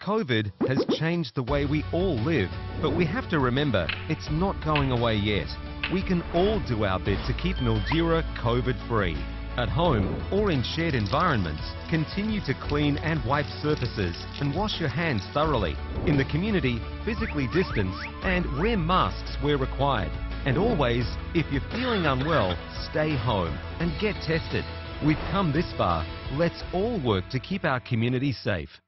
COVID has changed the way we all live, but we have to remember it's not going away yet. We can all do our bit to keep Mildura COVID-free. At home or in shared environments, continue to clean and wipe surfaces and wash your hands thoroughly. In the community, physically distance and wear masks where required. And always, if you're feeling unwell, stay home and get tested. We've come this far. Let's all work to keep our community safe.